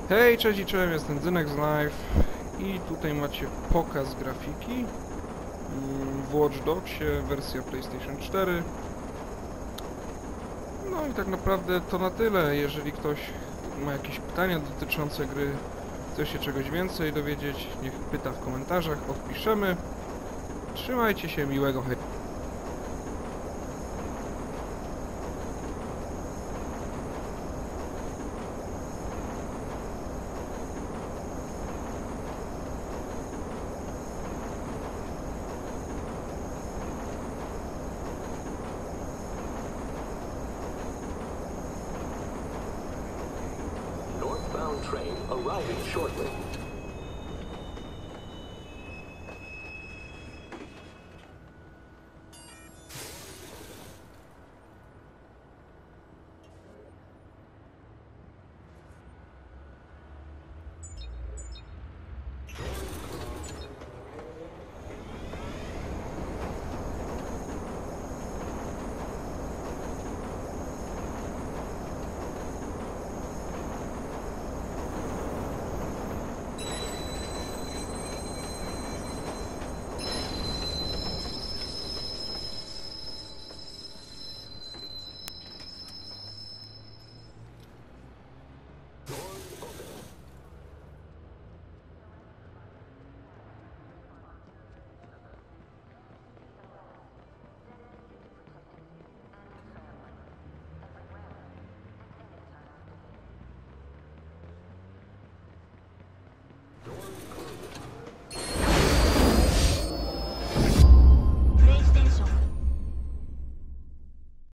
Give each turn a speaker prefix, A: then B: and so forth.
A: Hej, cześć i czołem, jestem Dynek z Live i tutaj macie pokaz grafiki w Watch Dogsie, wersja PlayStation 4. No i tak naprawdę to na tyle. Jeżeli ktoś ma jakieś pytania dotyczące gry, chce się czegoś więcej dowiedzieć, niech pyta w komentarzach, odpiszemy. Trzymajcie się, miłego hej.
B: Northbound train arriving shortly.